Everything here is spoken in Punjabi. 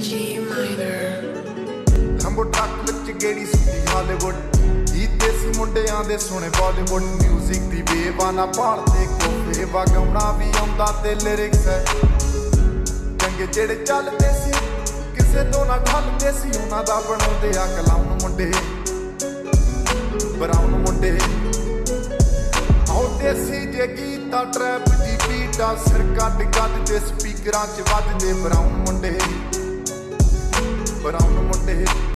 G minor. ਲੰਬੋ ਟਰੱਕ ਵਿੱਚ ਗੇੜੀ ਸੁਣੀ ਹਾਲੀਵੁੱਡ ਜੀਤੇ ਸੀ ਮੁੰਡਿਆਂ ਦੇ ਸੋਹਣੇ ਬਾਲੀਵੁੱਡ ਮਿਊਜ਼ਿਕ ਦੀ ਬੇਵਾਨਾ ਭਾਲਦੇ ਕੋਫੇ ਵਗਾਉਣਾ ਵੀ ਆਉਂਦਾ ਤੇ ਲਿਰਿਕਸ ਹੈ ਚੰਗੇ ਜਿਹੜੇ ਚੱਲਦੇ ਸੀ ਕਿਸੇ ਤੋਂ ਨਾ ਠੱਲਦੇ ਸੀ ਉਹਨਾਂ ਦਾ ਬਣਾਉਂਦੇ ਆ ਕਲਾਉਣ ਮੁੰਡੇ ਬਰਾਉਨ ਮੁੰਡੇ ਆਉਂਦੇ ਸੀ ਜੇ ਗੀਤਾ ਟਰੈਪ ਦੀ ਬੀਟਾ ਸਿਰ ਕੱਟ ਕੱਟ ਦੇ ਸਪੀਕਰਾਂ 'ਚ ਵੱਜਦੇ ਬਰਾਉਨ ਮੁੰਡੇ